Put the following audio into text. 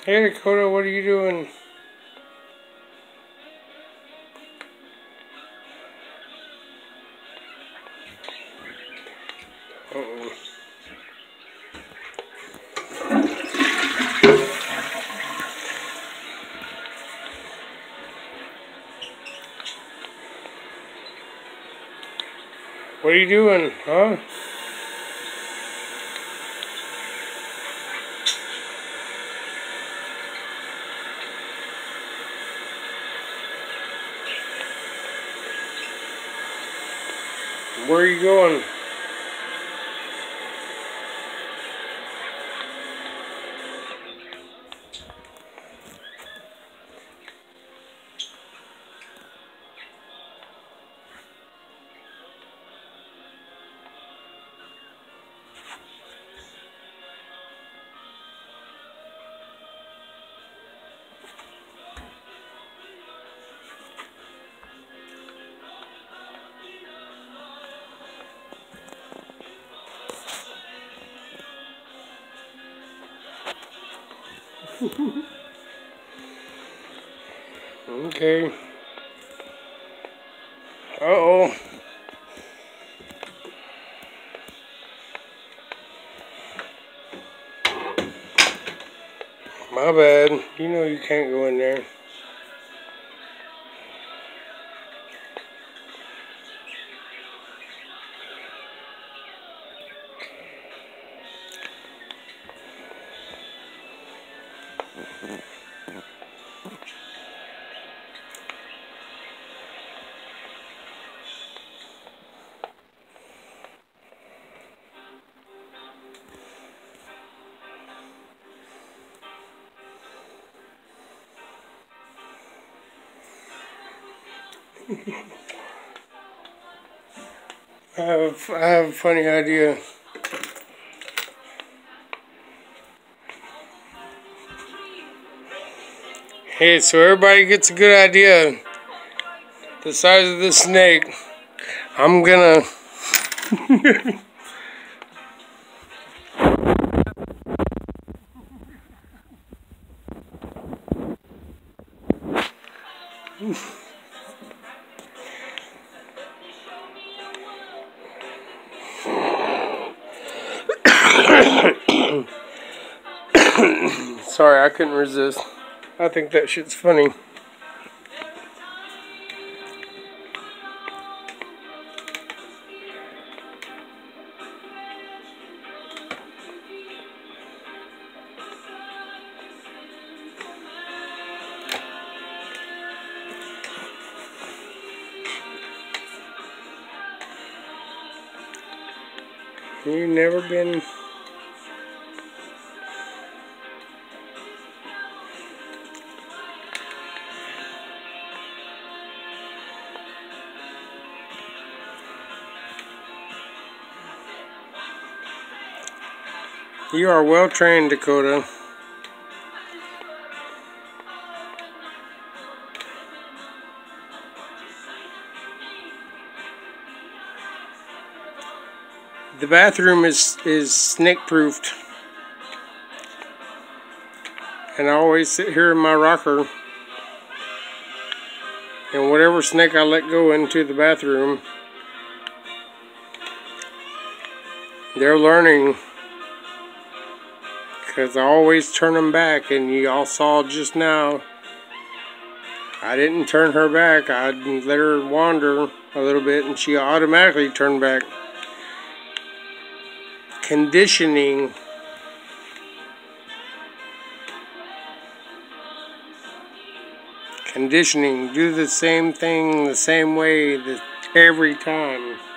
Hey Dakota, what are you doing? Uh-oh. What are you doing, huh? Where are you going? Okay. Uh-oh. My bad. You know you can't go in there. I have a funny idea. Hey, so everybody gets a good idea. The size of this snake. I'm gonna Sorry, I couldn't resist. I think that shit's funny. You've never been... You are well trained, Dakota. The bathroom is snake proofed. And I always sit here in my rocker. And whatever snake I let go into the bathroom, they're learning. Because I always turn them back, and you all saw just now, I didn't turn her back. I let her wander a little bit, and she automatically turned back. Conditioning. Conditioning. Do the same thing the same way every time.